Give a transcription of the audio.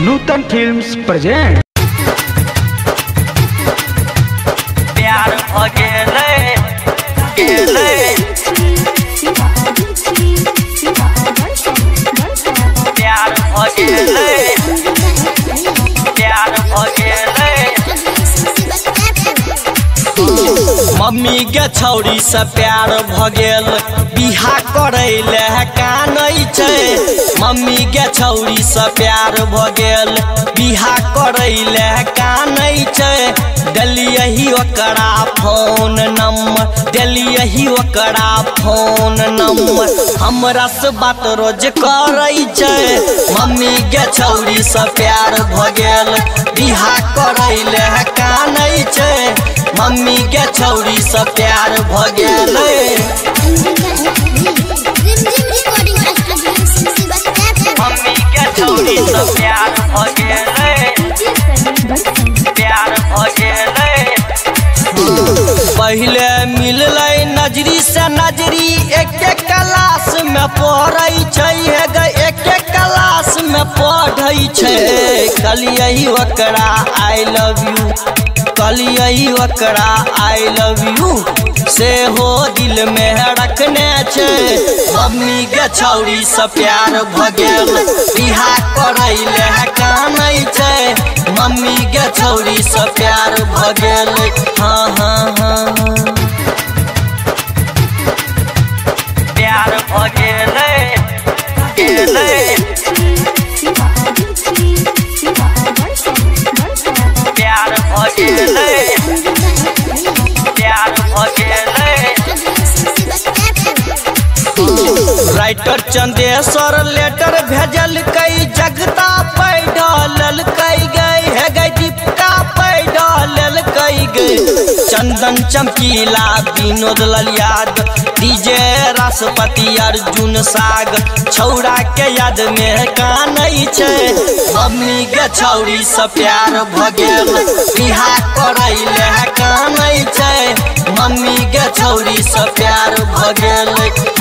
नूतन films present. प्यार हो गेले प्यार हो गेले प्यार हो गेले मम्मी के छौरी से प्यार भ गेल बिहा करैले कानै छै। मम्मी के छौरी से प्यार भ गेल बिहा करैले कानै छै। देलियही ओकरा फोन नंबर देलियही ओकरा फोन नंबर हमरा से बात रोज करै छै। मम्मी के छौरी से प्यार भ गेल बिहा करैले कानै छै। मम्मी के छौरी से प्यार भ गेलै मम्मी के छौरी से प्यार भ गेलै प्यार भ गेलै। पहले मिललै नजरी से नजरी एक क्लास में पढ़ै छै एक क्लास में पढ़ै छै। कहलियै ओकरा आई लव यू कहलियै ओकरा आई लव यू से हो दिल में रखने छै। मम्मी के छौरी से प्यार भ गेल बिहा करैले कानै छै। मम्मी के छौरी से प्यार भ गेल हाँ हाँ हाँ प्यार भ गेलै प्यार भ गेलै प्यार भ गेलै। राइटर चंदेश्वर लेटर भेजल कई जगता पैडल कई गई है गई दीपिका पैडल कई गई। चंदन चमकीला विनोद ललियाद डीजे राष्ट्रपति अर्जुन साग छौरा के याद में कानै छै। मम्मी के छौरी से प्यार भ गेल बिहा करैले कानै छै। मम्मी के छौरी से प्यार भ गेल